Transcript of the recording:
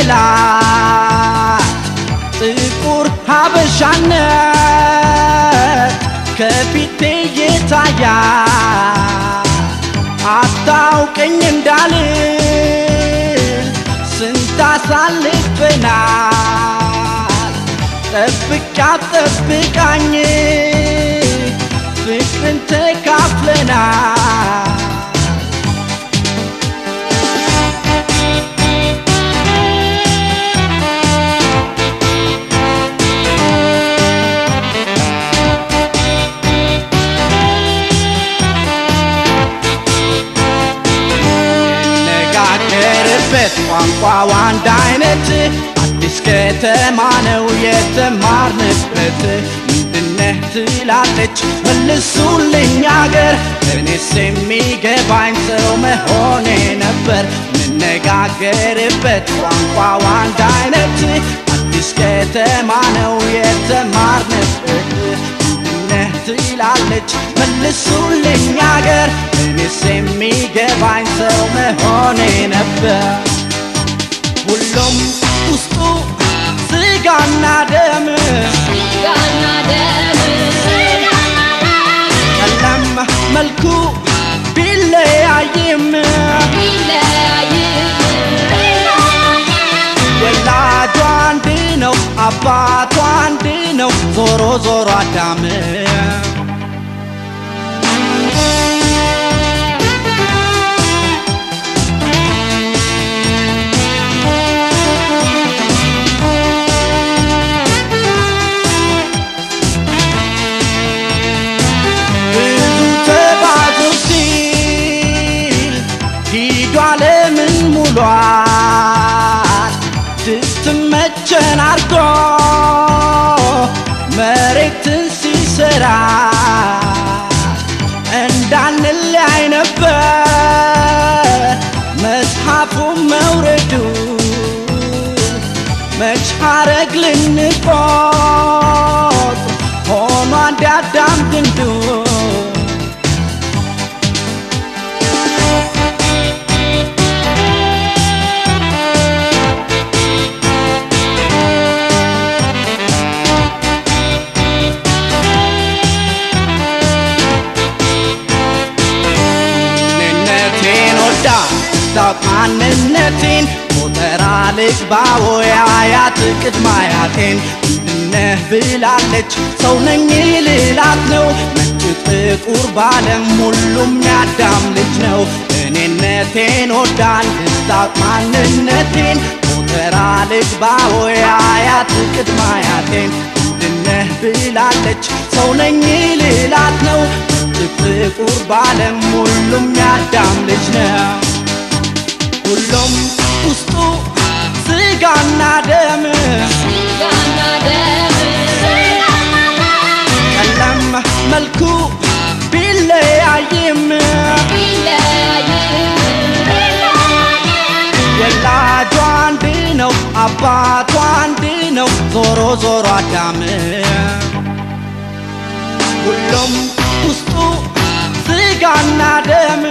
ያስመስላት ጥቁር ሀበሻነት ከፊቴ ይታያል አታውቀኝ እንዳልል ስንት አሳልፈናል ጠብቃኝ ፍቅርን ተካፍለናል ቋንቋው አንድ አይነት አዲስ ከተማ ነው የተማርንበት ምንድነህ ትላለች መልሱልኝ አገር እኔስ የሚገባኝ ሰው መሆኔ ነበር ምንነጋገርበት ቋንቋው አንድ አይነት አዲስ ከተማ ነው የተማርንበት ምንድነህ ትላለች መልሱልኝ አገር እኔስ የሚገባኝ ሰው መሆኔ ነበር ሁሉም ውስጡ ስጋና ደም ቀለም መልኩ ቢለያይም ወላጁ አንድ ነው አባቱ አንድ ነው ዞሮ ዞሮ አዳም ዓለምን ሙሏት ስትመቸን አርጎ መሬትን ሲሰራ እንዳንለያይ ነበር መጽሐፉ መውረዱ መች ሐረግ ልንቆጥር ሆኖ አንድ አዳም ግንዱ ማንነቴን ሞተራ ልግባው ያያት ቅድማያቴን ምንድነህ ብላለች ሰው ነኝ ልላት ነው ነጭ ጥቁር ባለም ሁሉም ያዳም ልጅ ነው እኔነቴን ወዳን ስታውቅ ማንነቴን ሞተራ ልግባው ያያት ቅድማያቴን ምንድነህ ብላለች ሰው ነኝ ልላት ነው ነጭ ጥቁር ባለም ሁሉም ያዳም ልጅ ነው ሁሉም ውስጡ ስጋና ደም ቀለም መልኩ ቢለያይም ወላጁ አንድ ነው አባቱ አንድ ነው ዞሮ ዞሮ አዳም ሁሉም ውስጡ ስጋና ደም